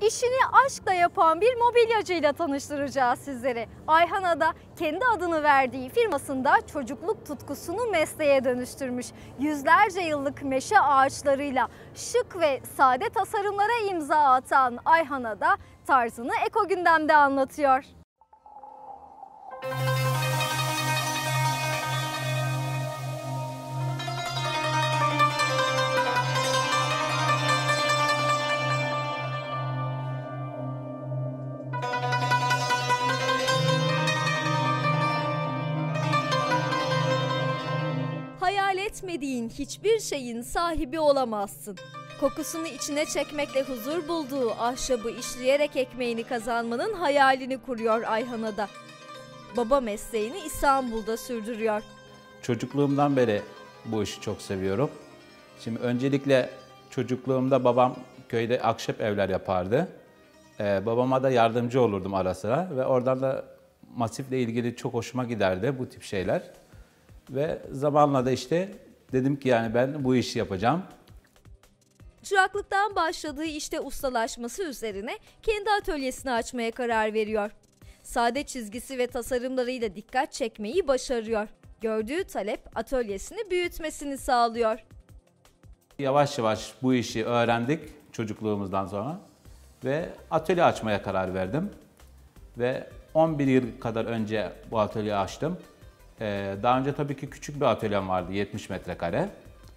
İşini aşkla yapan bir mobilyacıyla tanıştıracağız sizleri. Ayhan Ada kendi adını verdiği firmasında çocukluk tutkusunu mesleğe dönüştürmüş. Yüzlerce yıllık meşe ağaçlarıyla şık ve sade tasarımlara imza atan Ayhan Ada tarzını Eko Gündem'de anlatıyor. Hayal etmediğin hiçbir şeyin sahibi olamazsın. Kokusunu içine çekmekle huzur bulduğu ahşabı işleyerek ekmeğini kazanmanın hayalini kuruyor Ayhan Ada. Baba mesleğini İstanbul'da sürdürüyor. Çocukluğumdan beri bu işi çok seviyorum. Şimdi öncelikle çocukluğumda babam köyde ahşap evler yapardı. Babama da yardımcı olurdum ara sıra ve oradan da masifle ilgili çok hoşuma giderdi bu tip şeyler. Ve zamanla da işte dedim ki yani ben bu işi yapacağım. Çıraklıktan başladığı işte ustalaşması üzerine kendi atölyesini açmaya karar veriyor. Sade çizgisi ve tasarımlarıyla dikkat çekmeyi başarıyor. Gördüğü talep atölyesini büyütmesini sağlıyor. Yavaş yavaş bu işi öğrendik çocukluğumuzdan sonra ve atölye açmaya karar verdim. Ve 11 yıl kadar önce bu atölyeyi açtım. Daha önce tabii ki küçük bir atölyem vardı, 70 metrekare.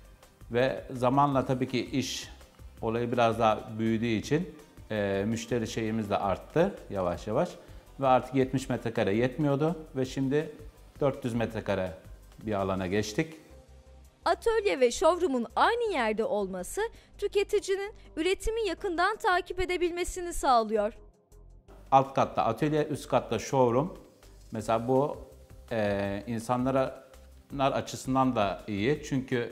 Ve zamanla tabii ki iş olayı biraz daha büyüdüğü için müşteri şeyimiz de arttı yavaş yavaş. Ve artık 70 metrekare yetmiyordu ve şimdi 400 metrekare bir alana geçtik. Atölye ve showroom'un aynı yerde olması tüketicinin üretimi yakından takip edebilmesini sağlıyor. Alt katta atölye, üst katta showroom. Mesela bu insanlar açısından da iyi. Çünkü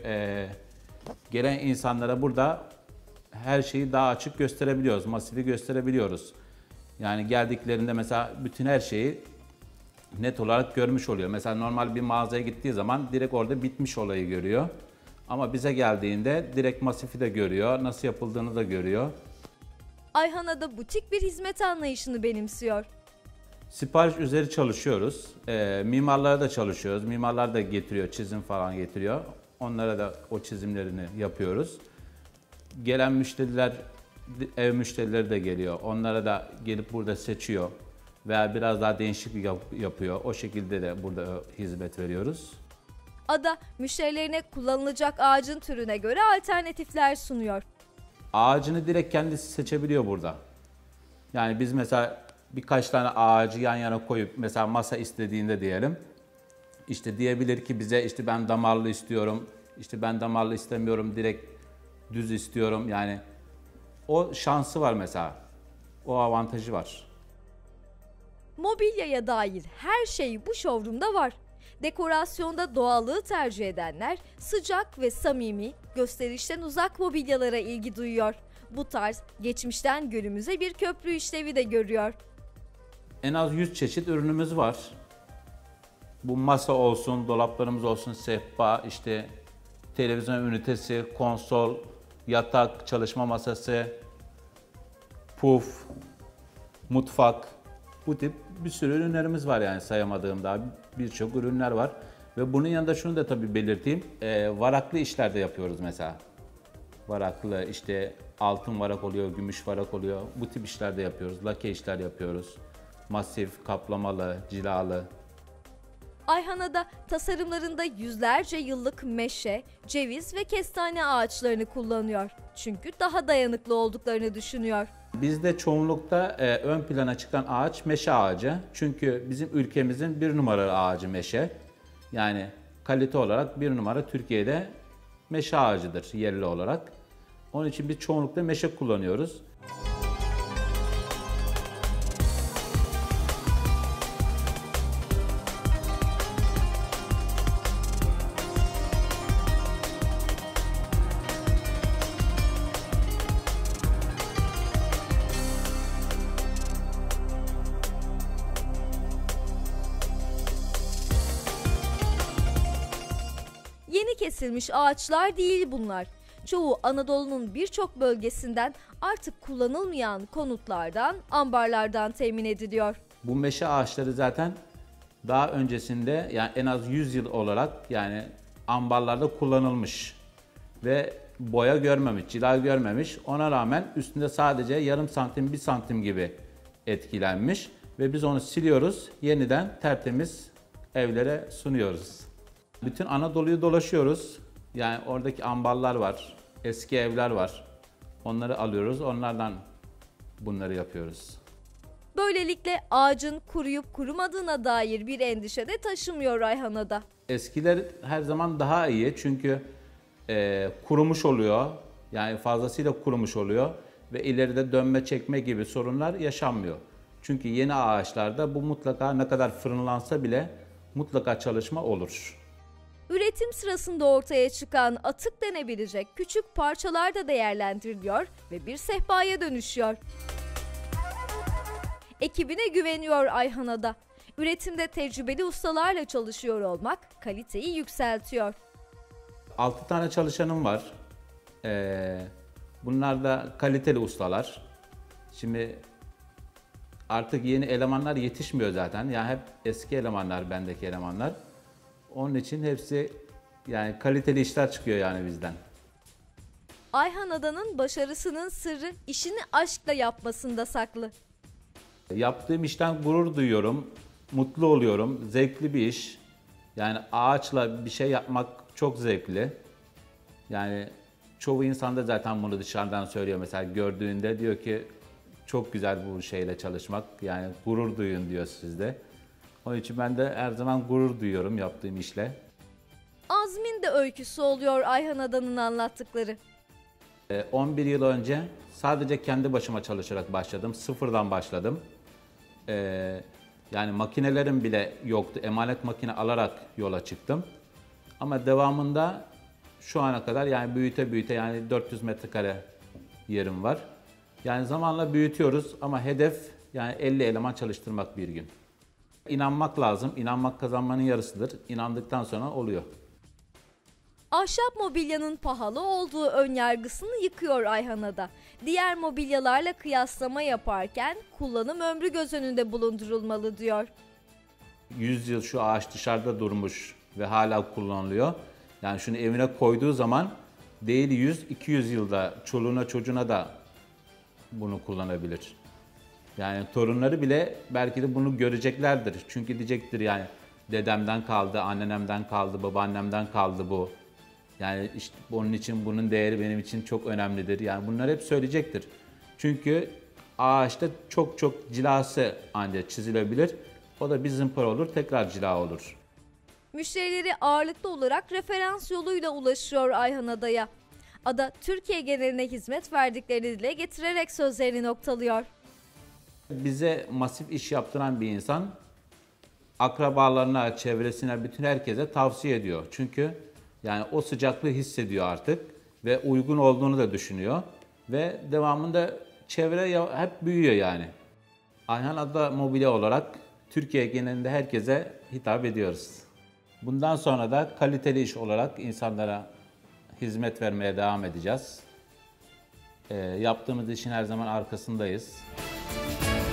gelen insanlara burada her şeyi daha açık gösterebiliyoruz, masifi gösterebiliyoruz. Yani geldiklerinde mesela bütün her şeyi net olarak görmüş oluyor. Mesela normal bir mağazaya gittiği zaman direkt orada bitmiş olayı görüyor. Ama bize geldiğinde direkt masifi de görüyor, nasıl yapıldığını da görüyor. Ayhan Ada butik bir hizmet anlayışını benimsiyor. Sipariş üzeri çalışıyoruz. Mimarlara da çalışıyoruz. Mimarlar da getiriyor, çizim falan getiriyor. Onlara da o çizimlerini yapıyoruz. Gelen müşteriler, ev müşterileri de geliyor. Onlara da gelip burada seçiyor veya biraz daha değişiklik yapıyor. O şekilde de burada hizmet veriyoruz. Ada müşterilerine kullanılacak ağacın türüne göre alternatifler sunuyor. Ağacını direkt kendisi seçebiliyor burada. Yani biz mesela birkaç tane ağacı yan yana koyup mesela masa istediğinde diyelim. İşte diyebilir ki bize işte ben damarlı istiyorum, işte ben damarlı istemiyorum, direkt düz istiyorum. Yani o şansı var mesela, o avantajı var. Mobilyaya dair her şey bu showroom'da var. Dekorasyonda doğallığı tercih edenler sıcak ve samimi, gösterişten uzak mobilyalara ilgi duyuyor. Bu tarz geçmişten günümüze bir köprü işlevi de görüyor. En az 100 çeşit ürünümüz var. Bu masa olsun, dolaplarımız olsun, sehpa, işte televizyon ünitesi, konsol, yatak, çalışma masası, puf, mutfak. Bu tip bir sürü ürünlerimiz var yani sayamadığım daha birçok ürünler var. Ve bunun yanında şunu da tabii belirteyim, varaklı işler de yapıyoruz mesela. Varaklı işte altın varak oluyor, gümüş varak oluyor. Bu tip işler de yapıyoruz, lake işler yapıyoruz. Masif, kaplamalı, cilalı. Ayhan Ada tasarımlarında yüzlerce yıllık meşe, ceviz ve kestane ağaçlarını kullanıyor. Çünkü daha dayanıklı olduklarını düşünüyor. Bizde çoğunlukta ön plana çıkan ağaç meşe ağacı. Çünkü bizim ülkemizin bir numaralı ağacı meşe. Yani kalite olarak bir numara Türkiye'de meşe ağacıdır yerli olarak. Onun için biz çoğunlukla meşe kullanıyoruz. Yeni kesilmiş ağaçlar değil bunlar. Çoğu Anadolu'nun birçok bölgesinden artık kullanılmayan konutlardan, ambarlardan temin ediliyor. Bu meşe ağaçları zaten daha öncesinde yani en az 100 yıl olarak yani ambarlarda kullanılmış ve boya görmemiş, cila görmemiş. Ona rağmen üstünde sadece yarım santim, 1 santim gibi etkilenmiş ve biz onu siliyoruz, yeniden tertemiz evlere sunuyoruz. Bütün Anadolu'yu dolaşıyoruz. Yani oradaki ambarlar var, eski evler var. Onları alıyoruz, onlardan bunları yapıyoruz. Böylelikle ağacın kuruyup kurumadığına dair bir endişe de taşımıyor Ayhana'da. Eskiler her zaman daha iyi çünkü kurumuş oluyor. Yani fazlasıyla kurumuş oluyor ve ileride dönme çekme gibi sorunlar yaşanmıyor. Çünkü yeni ağaçlarda bu mutlaka ne kadar fırınlansa bile mutlaka çalışma olur. Üretim sırasında ortaya çıkan atık denebilecek küçük parçalar da değerlendiriliyor ve bir sehpaya dönüşüyor. Ekibine güveniyor Ayhana'da. Üretimde tecrübeli ustalarla çalışıyor olmak kaliteyi yükseltiyor. 6 tane çalışanım var. Bunlar da kaliteli ustalar. Şimdi artık yeni elemanlar yetişmiyor zaten. Yani hep eski elemanlar, bendeki elemanlar. Onun için hepsi yani kaliteli işler çıkıyor yani bizden. Ayhana'danın başarısının sırrı işini aşkla yapmasında saklı. Yaptığım işten gurur duyuyorum, mutlu oluyorum, zevkli bir iş. Yani ağaçla bir şey yapmak çok zevkli. Yani çoğu insan da zaten bunu dışarıdan söylüyor. Mesela gördüğünde diyor ki çok güzel bu şeyle çalışmak. Yani gurur duyun diyor sizde. Onun için ben de her zaman gurur duyuyorum yaptığım işle. Azmin de öyküsü oluyor Ayhana'danın anlattıkları. 11 yıl önce sadece kendi başıma çalışarak başladım. Sıfırdan başladım. Yani makinelerim bile yoktu. Emanet makine alarak yola çıktım. Ama devamında şu ana kadar yani büyüte büyüte yani 400 metrekare yerim var. Yani zamanla büyütüyoruz ama hedef yani 50 eleman çalıştırmak bir gün. İnanmak lazım. İnanmak kazanmanın yarısıdır. İnandıktan sonra oluyor. Ahşap mobilyanın pahalı olduğu önyargısını yıkıyor Ayhana'da. Diğer mobilyalarla kıyaslama yaparken kullanım ömrü göz önünde bulundurulmalı diyor. 100 yıl şu ağaç dışarıda durmuş ve hala kullanılıyor. Yani şunu evine koyduğu zaman değil 100-200 yılda çoluğuna çocuğuna da bunu kullanabilir. Yani torunları bile belki de bunu göreceklerdir. Çünkü diyecektir yani dedemden kaldı, anneannemden kaldı, babaannemden kaldı bu. Yani işte onun için bunun değeri benim için çok önemlidir. Yani bunlar hep söyleyecektir. Çünkü ağaçta çok çok cilası ancak çizilebilir. O da bir zımpara olur, tekrar cila olur. Müşterileri ağırlıklı olarak referans yoluyla ulaşıyor Ayhana'da'ya. Ada Türkiye geneline hizmet verdiklerini dile getirerek sözlerini noktalıyor. Bize masif iş yaptıran bir insan akrabalarına, çevresine, bütün herkese tavsiye ediyor. Çünkü yani o sıcaklığı hissediyor artık ve uygun olduğunu da düşünüyor ve devamında çevre hep büyüyor yani. Ayhan Ada Mobilya olarak Türkiye genelinde herkese hitap ediyoruz. Bundan sonra da kaliteli iş olarak insanlara hizmet vermeye devam edeceğiz. Yaptığımız işin her zaman arkasındayız.